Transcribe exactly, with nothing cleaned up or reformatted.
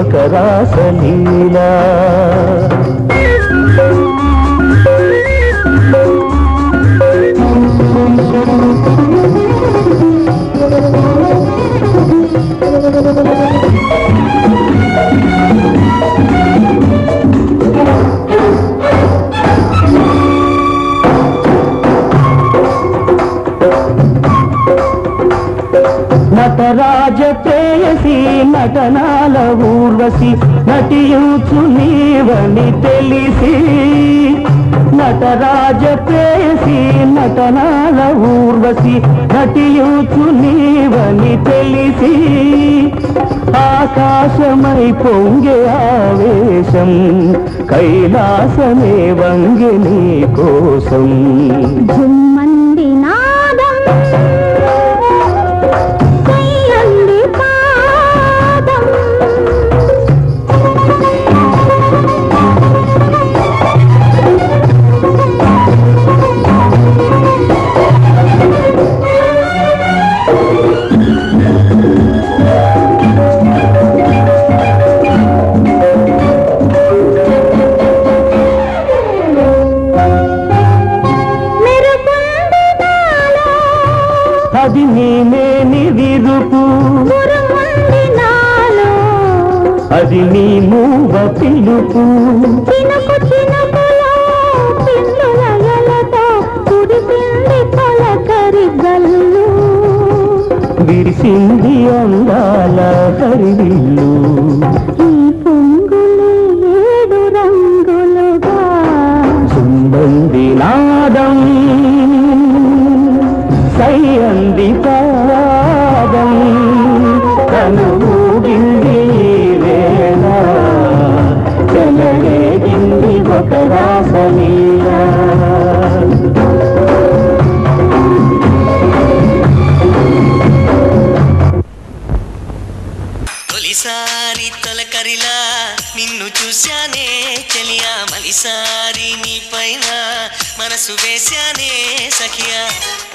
ఒక రాసలీలా. నటరాజ ప్రేయసి నటనాల ఊర్వశి నటియుచు నీవని తెలిసి. నటరాజ ప్రేయసి నటనాల ఊర్వశి నటియుచు నీవని తెలిసి. ఆకాశమై పొంగే ఆవేశం కైలాసమే వంగే నీ కోసం. జుమ్మంది నాదం అది నీమేని విరుపు అది నీ మూవ పిలుపు. చినుకు చినుకులో పిల్లులయలతో కుడిసింది తొలకరి గల్లు. విరిసింది అందాల హరివిల్లు. ఈ పొంగులు ఏడు రంగులుగా జుమ్మంది నాదం సయ్యంది పాదం కనుగిల్లి వేళ చెలరేగింది ఒక రాసలీలా. తొలిసారి తొలకరిలా నిన్ను చూశానే చెలియా, మలిసారి నీ పైన మనసు వేశానే సఖియా.